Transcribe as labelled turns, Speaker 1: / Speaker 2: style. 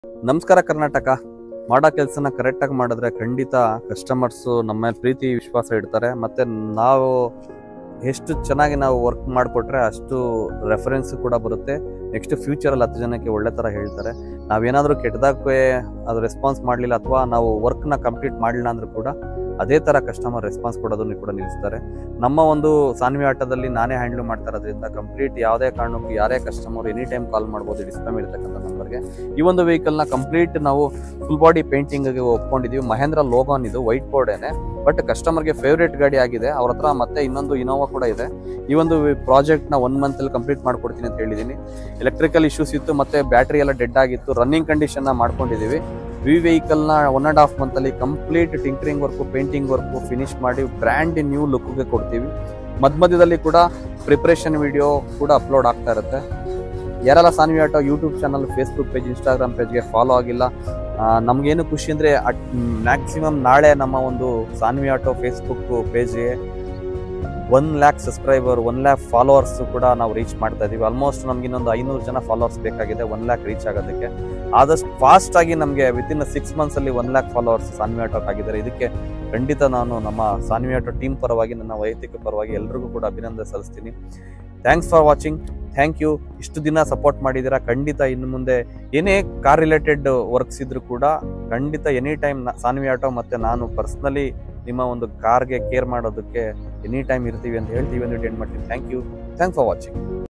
Speaker 1: ನಮಸ್ಕಾರ ಕರ್ನಾಟಕ. ಮಾಡೋ ಕೆಲಸನ ಕರೆಕ್ಟಾಗಿ ಮಾಡಿದ್ರೆ ಖಂಡಿತ ಕಸ್ಟಮರ್ಸು ನಮ್ಮ ಮೇಲೆ ಪ್ರೀತಿ ವಿಶ್ವಾಸ ಇಡ್ತಾರೆ. ಮತ್ತು ನಾವು ಎಷ್ಟು ಚೆನ್ನಾಗಿ ನಾವು ವರ್ಕ್ ಮಾಡಿಕೊಟ್ರೆ ಅಷ್ಟು ರೆಫರೆನ್ಸ್ ಕೂಡ ಬರುತ್ತೆ. ನೆಕ್ಸ್ಟ್ ಫ್ಯೂಚರಲ್ಲಿ 10 ಜನಕ್ಕೆ ಒಳ್ಳೆ ಥರ ಹೇಳ್ತಾರೆ. ನಾವೇನಾದರೂ ಕೆಟ್ಟದಾಗೆ ಅದು ರೆಸ್ಪಾನ್ಸ್ ಮಾಡಲಿಲ್ಲ ಅಥವಾ ನಾವು ವರ್ಕ್ನ ಕಂಪ್ಲೀಟ್ ಮಾಡಲಿಲ್ಲ ಅಂದರೂ ಕೂಡ ಅದೇ ಥರ ಕಸ್ಟಮರ್ ರೆಸ್ಪಾನ್ಸ್ ಕೊಡೋದನ್ನು ಕೂಡ ನಿಲ್ಲಿಸ್ತಾರೆ. ನಮ್ಮ ಒಂದು ಸಾನ್ವಿ ಆಟೋದಲ್ಲಿ ನಾನೇ ಹ್ಯಾಂಡ್ಲ್ ಮಾಡ್ತಾ ಇರೋದ್ರಿಂದ ಕಂಪ್ಲೀಟ್ ಯಾವುದೇ ಕಾರಣಕ್ಕೂ ಯಾರೇ ಕಸ್ಟಮರ್ ಎನಿ ಟೈಮ್ ಕಾಲ್ ಮಾಡ್ಬೋದು ಡಿಸ್ಪ್ಲೇ ಇರ್ತಕ್ಕಂಥ ನಂಬರ್ಗೆ. ಈ ಒಂದು ವೆಹಿಕಲ್ನ ಕಂಪ್ಲೀಟ್ ನಾವು ಫುಲ್ ಬಾಡಿ ಪೇಂಟಿಂಗ್ಗೆ ಒಪ್ಕೊಂಡಿದ್ದೀವಿ. ಮಹೇಂದ್ರ ಲೋಗಾನ್ ಇದು ವೈಟ್ ಬೋರ್ಡೇನೆ, ಬಟ್ ಕಸ್ಟಮರ್ಗೆ ಫೇವ್ರೇಟ್ ಗಾಡಿ ಆಗಿದೆ. ಅವ್ರ ಹತ್ರ ಮತ್ತೆ ಇನ್ನೊಂದು ಇನೋವಾ ಕೂಡ ಇದೆ. ಈ ಒಂದು ಪ್ರಾಜೆಕ್ಟ್ನ 1 ಮಂತಲ್ಲಿ ಕಂಪ್ಲೀಟ್ ಮಾಡ್ಕೊಡ್ತೀನಿ ಅಂತ ಹೇಳಿದ್ದೀನಿ. ಎಲೆಕ್ಟ್ರಿಕಲ್ ಇಶ್ಯೂಸ್ ಇತ್ತು, ಮತ್ತೆ ಬ್ಯಾಟ್ರಿ ಎಲ್ಲ ಡೆಡ್ ಆಗಿತ್ತು. ರನ್ನಿಂಗ್ ಕಂಡೀಷನ್ನ ಮಾಡ್ಕೊಂಡಿದ್ದೀವಿ. ಈ ವೆಹಿಕಲ್ನ 1.5 ಮಂತಲ್ಲಿ complete tinkering work, painting work finish ಮಾಡಿ ಬ್ರ್ಯಾಂಡ್ ನ್ಯೂ ಲುಕ್ಗೆ ಕೊಡ್ತೀವಿ. ಮಧ್ಯದಲ್ಲಿ ಕೂಡ ಪ್ರಿಪ್ರೇಷನ್ ವಿಡಿಯೋ ಕೂಡ ಅಪ್ಲೋಡ್ ಆಗ್ತಾ ಇರುತ್ತೆ. ಯಾರೆಲ್ಲ Saanvi auto YouTube channel, Facebook page, Instagram ಪೇಜ್ಗೆ ಫಾಲೋ ಆಗಿಲ್ಲ, ನಮಗೇನು ಖುಷಿ ಅಂದರೆ ಮ್ಯಾಕ್ಸಿಮಮ್ ನಾಳೆ ನಮ್ಮ ಒಂದು ಸಾನ್ವಿ ಆಟೋ ಫೇಸ್ಬುಕ್ ಪೇಜ್ಗೆ 1 lakh ಸಬ್ಸ್ಕ್ರೈಬರ್, 1 lakh ಫಾಲೋವರ್ಸ್ ಕೂಡ ನಾವು ರೀಚ್ ಮಾಡ್ತಾ ಇದ್ದೀವಿ. ಆಲ್ಮೋಸ್ಟ್ ನಮ್ಗೆ ಇನ್ನೊಂದು 500 ಜನ ಫಾಲೋವರ್ಸ್ ಬೇಕಾಗಿದೆ 1 lakh ರೀಚ್ ಆಗೋದಕ್ಕೆ. ಆದಷ್ಟು ಫಾಸ್ಟಾಗಿ ನಮಗೆ ವಿತಿನ್ 6 ಮಂತ್ಸಲ್ಲಿ 1 lakh ಫಾಲೋವರ್ಸ್ ಸಾನ್ವಿ ಆಟೋಕ್ಕೆ ಆಗಿದ್ದಾರೆ. ಇದಕ್ಕೆ ಖಂಡಿತ ನಾನು ನಮ್ಮ ಸಾನ್ವಿ ಆಟೋ ಟೀಮ್ ಪರವಾಗಿ, ನನ್ನ ವೈಯಕ್ತಿಕ ಪರವಾಗಿ ಎಲ್ರಿಗೂ ಕೂಡ ಅಭಿನಂದನೆ ಸಲ್ಲಿಸ್ತೀನಿ. Thanks for watching. Thank you. ಇಷ್ಟು ದಿನ ಸಪೋರ್ಟ್ ಮಾಡಿದ್ದೀರಾ. ಖಂಡಿತ ಇನ್ನು ಮುಂದೆ ಏನೇ ಕಾರ್ ರಿಲೇಟೆಡ್ ವರ್ಕ್ಸ್ ಇದ್ರೂ ಕೂಡ ಖಂಡಿತ ಎನಿ ಟೈಮ್ ಸಾನ್ವಿ ಆಟೋ ಮತ್ತು ನಾನು ಪರ್ಸ್ನಲಿ ನಿಮ್ಮ ಒಂದು ಕಾರ್ಗೆ ಕೇರ್ ಮಾಡೋದಕ್ಕೆ ಎನಿ ಟೈಮ್ ಇರ್ತೀವಿ ಅಂತ ಹೇಳ್ತೀವಿ ಅಂತ ಎಂಡ್ ಮಾಡ್ತೀನಿ. Thank you. Thanks for watching.